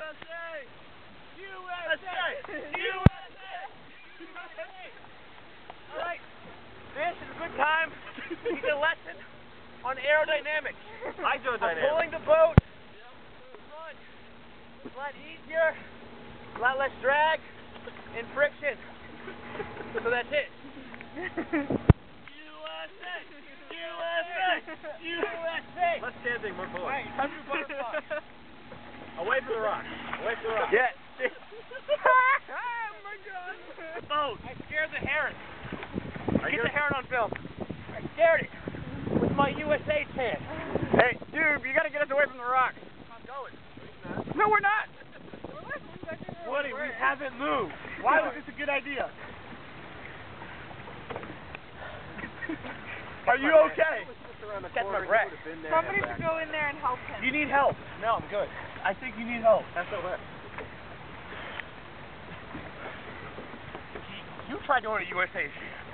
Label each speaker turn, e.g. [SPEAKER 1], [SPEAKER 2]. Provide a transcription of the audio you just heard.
[SPEAKER 1] Alright, this is a good time to get a lesson on aerodynamics.
[SPEAKER 2] Hydrodynamics.
[SPEAKER 1] Pulling the boat in front is a lot easier, a lot less drag and friction. So that's it. USA! USA! USA!
[SPEAKER 2] Less chanting, more pulling.
[SPEAKER 1] Right, time to butterfly.
[SPEAKER 2] Away from the rock. Away from the rock.
[SPEAKER 1] Yeah.
[SPEAKER 3] Oh my god.
[SPEAKER 1] Boat. I scared the heron. Get the heron on film. I scared it with my USA chant.
[SPEAKER 3] Hey, dude, you gotta get us away from the rock.
[SPEAKER 1] I'm going.
[SPEAKER 3] No, we're not.
[SPEAKER 1] Woody, we haven't moved. Why was this a good idea?
[SPEAKER 3] Are you okay?
[SPEAKER 1] Catch my breath.
[SPEAKER 4] Somebody should go in there and help him.
[SPEAKER 1] You need help. No, I'm good. I think you need help.
[SPEAKER 2] That's so wet.
[SPEAKER 1] You tried doing a USA chant.